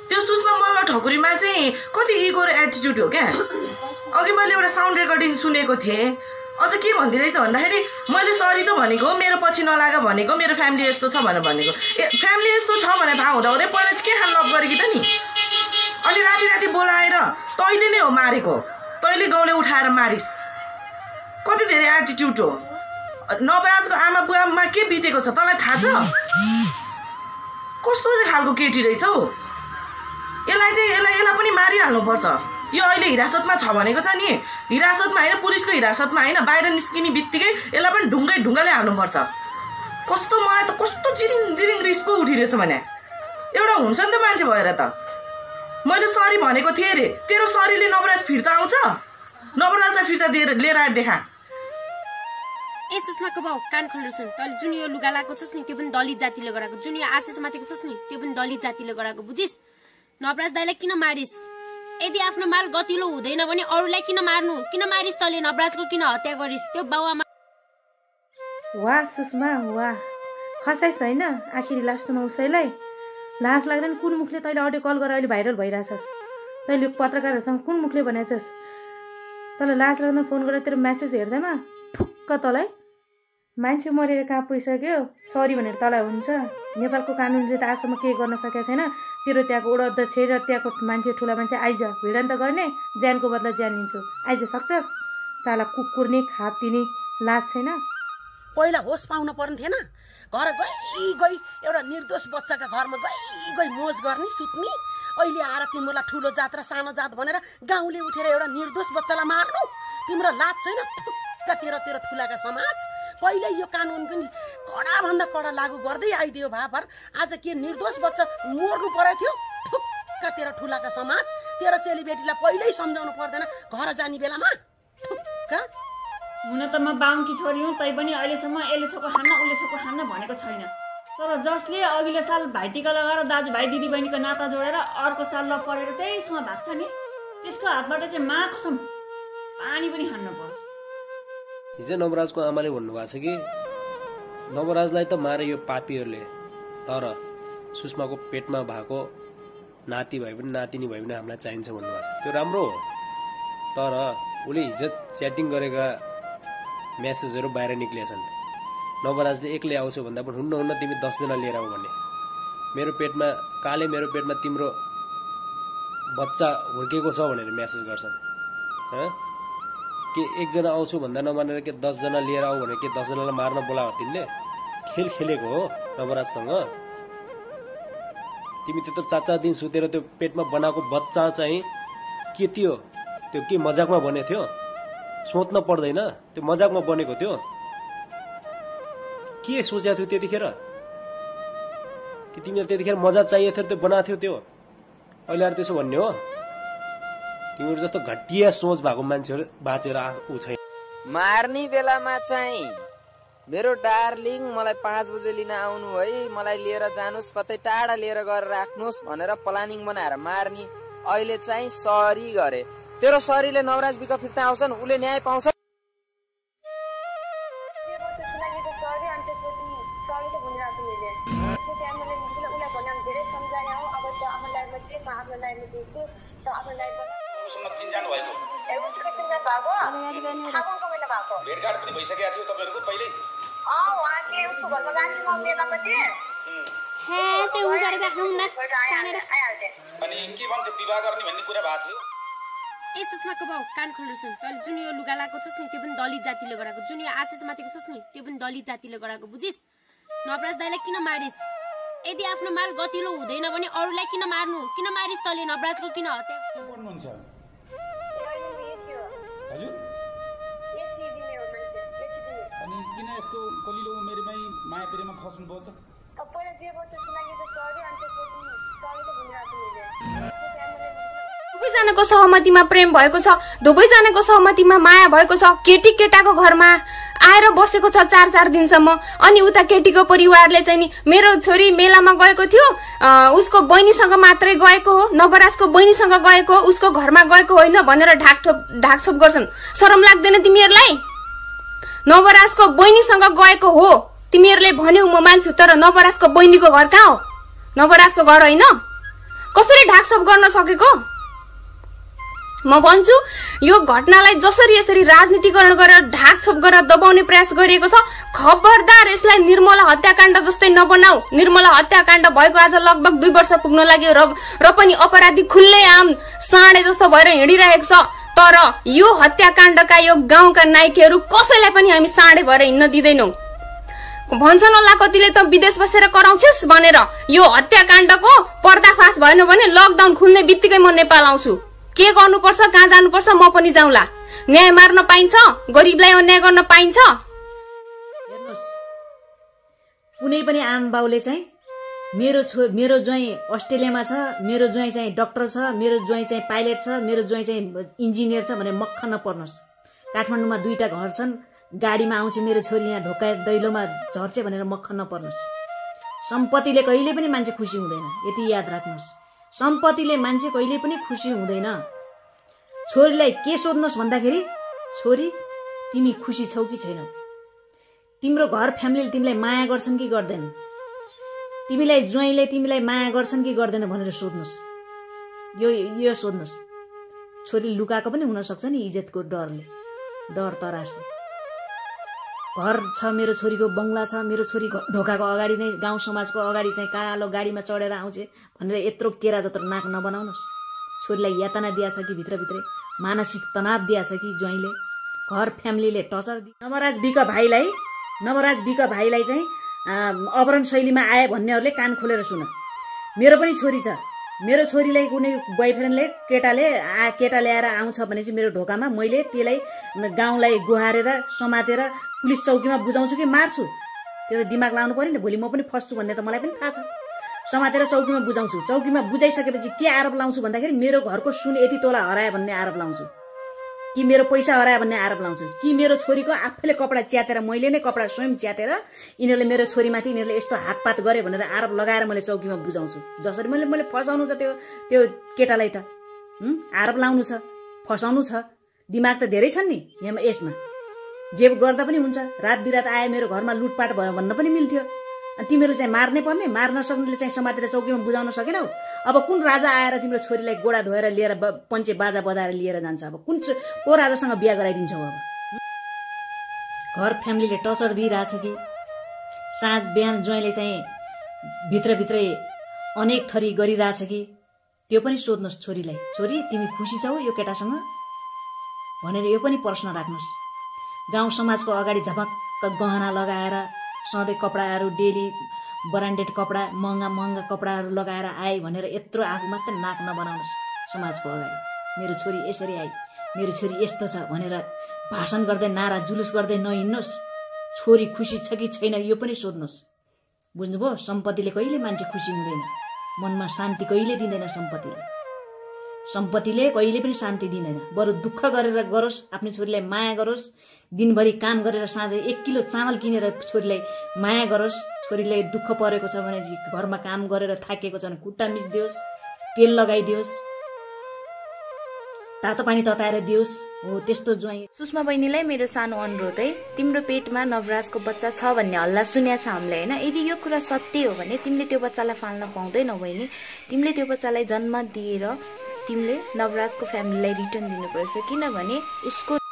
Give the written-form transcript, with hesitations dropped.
त्यो सुषमा मल्ल ठकुरीमा चाहिँ कति इगो र एटिट्युड हो क्या। अघि मैले एउटा साउन्ड रेकर्डिङ सुनेको थिएँ, अझ के भन्दै रहेछ भन्दाखेरि मैले सरी त भनेको, मेरो पछि नलाग भनेको, मेरो फ्यामिली यस्तो छ भनेर भनेको। फ्यामिली यस्तो छ भनेर थाहा हुँदाहुँदै पहिला चाहिँ के खान लभ गरेकी त नि। अनि राति राति बोलाएर तैँले नै हो मारेको, तैँले गाउँले उठाएर मारिस्। कति धेरै एटिट्युड हो। नवराजको आमा बुवामा के बितेको छ तँलाई थाहा छ? कस्तो चाहिँ खालको केटी रहेछ हौ। यसलाई पनि मारिहाल्नुपर्छ। यो अहिले हिरासतमा छ भनेको छ नि, हिरासतमा होइन, पुलिसको हिरासतमा होइन, बाहिर निस्किने बित्तिकै यसलाई पनि ढुङ्गाले हाल्नुपर्छ। कस्तो मलाई त कस्तो जिरिङ रिस पो उठिरहेछ भने। एउटा हुन्छ नि त मान्छे भएर त। मैले सरी भनेको थिएँ अरे, तेरो सरीले नवराज फिर्ता आउँछ? नवराजलाई फिर्ता लिएर आएर देखा। ए सुषमाको बाउ कान खोलेर सुन। तैँले जुन यो लुगा लगाएको छस् नि त्यो पनि दलित जातिले गराएको, जुन यो आशिष माथिको छस् नि त्यो पनि दलित जातिले गराएको, बुझिस्? नवराज दाइलाई किन मारिस्? यदि आफ्नो माल गतिलो हुँदैन भने अरूलाई किन मार्नु? किन मारिस् तैँले? नवराजको किन हत्या गरिस्? त्यो बाउआमा। वाह सुषमा वाह, खसाइस् होइन आखिरी लास्टमा उसैलाई। लाज लाग्दैन? कुन मुखले तैँले अडियो कल गरेर अहिले भाइरल भइरहेछस्? तैँले पत्रकारहरूसँग कुन मुखले भनेछस्? तँलाई लाज लाग्दैन फोन गरेर तेरो म्यासेज हेर्दैमा ठुक्क तँलाई मान्छे मरेर कहाँ पुगिसक्यो सरी भनेर तँलाई हुन्छ? नेपालको कानुनले त आजसम्म केही गर्न सकेको छैन। तेरो त्यहाँको वडा अध्यक्ष र त्यहाँको मान्छे ठुला मान्छे आइज भिडन्त गर्ने, ज्यानको बदला ज्यान लिन्छु, आइज सक्छस्? साला कुकुर्ने खाप्तिने लाज छैन? पहिला होस पाउनु पर्ने थिएन? घर गई एउटा निर्दोष बच्चाका घरमा गई मोज गर्ने सुत्ने, अहिले आएर तिमीलाई ठुलो जात र सानो जात भनेर गाउँले उठेर एउटा निर्दोष बच्चालाई मार्नु? तिम्रो लाज छैन? ठुक्क तेरो ठुलाका समाज। पहिले यो कानुन पनि कडाभन्दा कडा लागू गर्दै आइदियो भापर। आज के निर्दोष बच्चा मर्नु परेको थियो? ठुक्क तेरो ठुलाका समाज। तेरो चेलीबेटीलाई पहिल्यै सम्झाउनु पर्दैन घर जाने बेलामा? ठुक्क। हुन त म बाहुनकी छोरी हुँ, तै पनि अहिलेसम्म यसले छोको खान्न उसले छोको खान्न भनेको छैन। तर जसले अघिल्लो साल भाइटिका लगाएर दाजुभाइ दिदीबहिनीको नाता जोडेर अर्को साल ल परेर त्यहीसँग भाग्छ नि, त्यसको हातबाट चाहिँ मा कसम पानी पनि खान्न पर्छ। हिजो नवराजको आमाले भन्नुभएको छ कि नवराजलाई त मारे यो पापीहरूले, तर सुषमाको पेटमा भएको नाति भए पनि नातिनी भए पनि हामीलाई चाहिन्छ भन्नुभएको छ। त्यो राम्रो हो, तर उसले हिजो च्याटिङ गरेका मेसेजहरू बाहिर निक्लिएछन्। नवराजले एक्लै आउँछु भन्दा पनि हुन्न तिमी 10 जना लिएर आऊ भन्ने। मेरो पेटमा काले मेरो पेटमा तिम्रो बच्चा हुर्केको छ भनेर मेसेज गर्छन्। के एकजना आउँछु भन्दा नमानेर के 10 जना लिएर आऊ भनेर के 10 जनालाई मार्न बोलायो? तिमीले खेल खेलेको हो नवराजसँग। तिमी त्यत्रो 4-4 दिन सुतेर त्यो पेटमा बनाएको बच्चा चाहिँ के थियो? त्यो के मजाकमा बनेको थियो? सोच्न पर्दैन? त्यो मजाकमा बनेको थियो? के सोचेको थियो त्यतिखेर? कि तिमीलाई त्यतिखेर मजा चाहिएको थियो त्यो बनाएको थियो? त्यो अहिले आएर त्यसो भन्ने हो? तिमीहरू जस्तो घटिया सोच भएको मान्छेहरू बाँचेर ऊ छैन। मार्ने बेलामा चाहिँ मेरो डार्लिङ मलाई 5 बजे लिन आउनु है, मलाई लिएर जानुस्, कतै टाढा लिएर गएर राख्नुस् भनेर प्लानिङ बनाएर मार्ने। अहिले चाहिँ सरी गरे। तेरो सरीले नवराज बिका फिर्ता आउँछन्, उले न्याय पाउँछ? भेटघाट पनि भइसकेको थियो तपाईहरुको पहिल्यै? उहाँले उसको घरमा जान्छु म मेलामा थिएँ। त्यो उ गरेर राख्नु न कानेर आइहाल्थे। अनि के भन्छ विवाह गर्ने भन्ने कुरा भएको थियो? ए सुषमाको बाउ कान खोलेर सुन। तैँले जुन यो लुगा लगाएको छस् नि त्यो पनि दलित जातिले गराएको, जुन यो आशिष माथिको छस् नि त्यो पनि दलित जातिले गराएको, बुझिस्? नवराज दाइलाई किन मारिस्? यदि आफ्नो माल गतिलो हुँदैन भने अरूलाई किन मार्नु? किन मारिस् तैँले? नवराजको किन हत्या गर्नुहुन्छ? अनि किन यस्तो कलिलो उमेरमै माया प्रेममा फस्नु भयो त? पहिला जे बच्चा सुनाइयो त सरी अनि त्यसपछि सरी त भनिरहेको थिएँ। दुवैजनाको सहमतिमा प्रेम भएको छ, दुवैजनाको सहमतिमा माया भएको छ। केटी केटाको घरमा आएर बसेको छ 4-4 दिनसम्म। अनि उता केटीको परिवारले चाहिँ नि मेरो छोरी मेलामा गएको थियो, उसको बहिनीसँग मात्रै गएको हो, नवराजको बहिनीसँग गएको हो, उसको घरमा गएको होइन भनेर ढाकछोप गर्छन्। शरम लाग्दैन तिमीहरूलाई? नवराजको बहिनीसँग गएको हो तिमीहरूले भन्यौ म मान्छु, तर नवराजको बहिनीको घर कहाँ हो? नवराजको घर होइन? कसरी ढाक ढाकछोप गर्न सकेको? म भन्छु यो घटनालाई जसरी यसरी राजनीतिकरण गरेर ढाकछोप गरेर दबाउने प्रयास गरिएको छ, खबरदार यसलाई निर्मला हत्याकाण्ड जस्तै नबनाऊ। निर्मला हत्याकाण्ड भएको आज लगभग 2 वर्ष पुग्न लाग्यो र पनि अपराधी खुल्लेआम साँडे जस्तो भएर हिँडिरहेको छ। तर यो हत्याकाण्डका यो गाउँका नायकहरू कसैलाई पनि हामी साँडे भएर हिँड्न दिँदैनौँ। भन्छन् होला कतिले त विदेश बसेर कराउँछस् भनेर। यो हत्याकाण्डको पर्दाफास भएन भने लकडाउन खुल्ने बित्तिकै म नेपाल आउँछु। के गर्नुपर्छ, कहाँ जानुपर्छ म पनि जाउँला। न्याय मार्न पाइन्छ, गरिबलाई अन्याय गर्न पाइन्छ। हेर्नुहोस्, कुनै पनि आम बाउले चाहिँ मेरो ज्वाइँ अस्ट्रेलियामा छ, मेरो ज्वाइँ चाहिँ डाक्टर छ, मेरो ज्वाइँ चाहिँ पाइलट छ, मेरो ज्वाइँ चाहिँ इन्जिनियर छ भने मक्ख नपर्नुहोस्। काठमाडौँमा 2टा घर छन्, गाडीमा आउँछ मेरो छोरी यहाँ ढोका दैलोमा झर्छ भनेर मक्ख नपर्नुहोस्। सम्पत्तिले कहिले पनि मान्छे खुसी हुँदैन, यति याद राख्नुहोस्। सम्पत्तिले मान्छे कहिले पनि खुसी हुँदैन। छोरीलाई के सोध्नुहोस् भन्दाखेरि, छोरी तिमी खुसी छौ कि छैनौ? तिम्रो घर फ्यामिलीले तिमीलाई माया गर्छन् कि गर्दैन? तिमीलाई ज्वाइँले तिमीलाई माया गर्छन् कि गर्दैन भनेर सोध्नुहोस्। यो सोध्नुहोस्। छोरी लुकाएको पनि हुनसक्छ नि इज्जतको डरले, डर तरासले। घर छ मेरो छोरीको, बङ्गला छ मेरो छोरी, ढोकाको अगाडि नै गाउँ समाजको अगाडि चाहिँ कालो गाडीमा चढेर आउँछ भनेर यत्रो केरा जत्रो नाक नबनाउनुहोस्। छोरीलाई यातना दिएछ कि भित्रभित्रै मानसिक तनाव दिएछ कि ज्वाइँले, घर फ्यामिलीले टर्चर दिए। नवराज बिक भाइलाई चाहिँ अपहरण शैलीमा आए भन्नेहरूले कान खोलेर सुन। मेरो पनि छोरी छ, मेरो छोरीलाई कुनै बोयफ्रेन्डले केटा ल्याएर आउँछ भने चाहिँ मेरो ढोकामा मैले त्यसलाई गाउँलाई गुहारेर समातेर पुलिस चौकीमा बुझाउँछु कि मार्छु? त्यो त दिमाग लाउनु पर्यो नि। भोलि म पनि फस्छु भन्ने त मलाई पनि थाहा छ। समातेर चौकीमा बुझाउँछु। चौकीमा बुझाइसकेपछि के आरोप लाउँछु भन्दाखेरि मेरो घरको सुन यति तोला हरायो भन्ने आरोप लाउँछु, कि मेरो पैसा हरायो भन्ने आरोप लाउँछु, कि मेरो छोरीको आफैले कपडा च्यातेर मैले नै कपडा स्वयं च्यातेर यिनीहरूले मेरो छोरीमाथि यिनीहरूले यस्तो हातपात गरे भनेर आरोप लगाएर मैले चौकीमा बुझाउँछु। जसरी मैले फसाउनु छ त्यो केटालाई त आरोप लाउनु छ, फसाउनु छ। दिमाग त धेरै छन् नि यसमा। जे गर्दा पनि हुन्छ। रात बिरात आए मेरो घरमा लुटपाट भयो भन्न पनि मिल्थ्यो। अनि तिमीहरूले चाहिँ मार्नै पर्ने, मार्न सक्नेले चाहिँ समातेर चौकीमा बुझाउन सकेनौ। अब कुन राजा आएर तिम्रो छोरीलाई गोडा धोएर लिएर पञ्चे बाजा बजाएर लिएर जान्छ? अब को राजासँग बिहा गराइदिन्छौ? अब घर फ्यामिलीले टर्चर दिइरहेछ कि साँझ बिहान ज्वाइँले चाहिँ भित्रभित्रै अनेक थरी गरिरहेछ कि त्यो पनि सोध्नुहोस् छोरीलाई। छोरी तिमी खुसी छौ यो केटासँग भनेर यो पनि प्रश्न राख्नुहोस्। गाउँ समाजको अगाडि झपक्क गहना लगाएर सधैँ कपडाहरू डेली ब्रान्डेड कपडा महँगा कपडाहरू लगाएर आए भनेर यत्रो आफू मात्र नाक नबनाउनुहोस् समाजको अगाडि। मेरो छोरी यसरी आई, मेरो छोरी यस्तो छ भनेर भाषण गर्दै नारा जुलुस गर्दै नहिँड्नुहोस्। छोरी खुसी छ कि छैन यो पनि सोध्नुहोस्। बुझ्नुभयो? सम्पत्तिले कहिले मान्छे खुसी हुँदैन, मनमा शान्ति कहिले दिँदैन। सम्पत्तिले कहिले पनि शान्ति दिँदैन। बरु दुःख गरेर गरोस्, आफ्नो छोरीलाई माया गरोस्। दिनभरि काम गरेर साँझ 1 किलो चामल किनेर छोरीलाई माया गरोस्। छोरीलाई दुःख परेको छ भने घरमा काम गरेर थाकेको छ भने खुट्टा मिचिदियोस्, तेल लगाइदियोस्, तातो पानी तताएर दियोस्। हो त्यस्तो ज्वाइँ। सुषमा बहिनीलाई मेरो सानो अनुरोध है, तिम्रो पेटमा नवराजको बच्चा छ भन्ने हल्ला सुन्या छ हामीले हैन। यदि यो कुरा सत्य हो भने तिमीले त्यो बच्चालाई पाल्न पाउँदैनौ बहिनी। तिमीले त्यो बच्चालाई जन्म दिएर तिमीले नवराजको फ्यामिलीलाई रिटर्न दिनुपर्छ, किनभने उसको